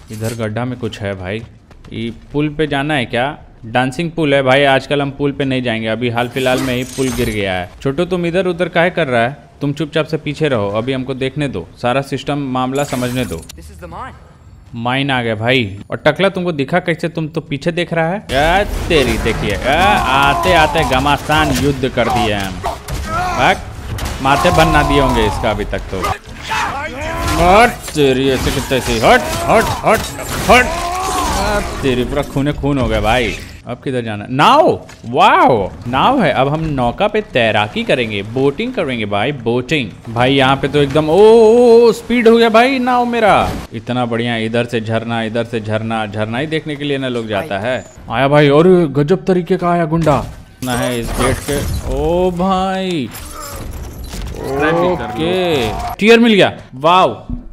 इधर गड्ढा में कुछ है भाई। ये पुल पे जाना है क्या? डांसिंग पुल है भाई। आजकल हम पुल पे नहीं जाएंगे, अभी हाल फिलहाल में ही पुल गिर गया है। छोटू तुम इधर उधर काहे कर रहा है? तुम चुपचाप से पीछे रहो, अभी हमको देखने दो, सारा सिस्टम मामला समझने दो। माइन आ गया भाई। और टकला तुमको दिखा कैसे? तुम तो पीछे देख रहा है। तेरी देखिए, आते आते घमासान युद्ध कर दिए हम। माथे बन ना दिए होंगे इसका अभी तक तो। हट तेरी, ऐसे कितने से हट हट हट हट। तेरी पूरा खूने खून हो गया भाई। अब किधर जाना? नाव। वाओ नाव है। अब हम नौका पे तैराकी करेंगे, बोटिंग करेंगे भाई, बोटिंग। भाई यहाँ पे तो एकदम ओ स्पीड हो गया भाई नाव मेरा। इतना बढ़िया, इधर से झरना इधर से झरना। झरना ही देखने के लिए ना लोग जाता है। आया भाई, और गजब तरीके का आया गुंडा ना है इस गेट के। ओ भाई ओके, टीयर मिल गया। वाओ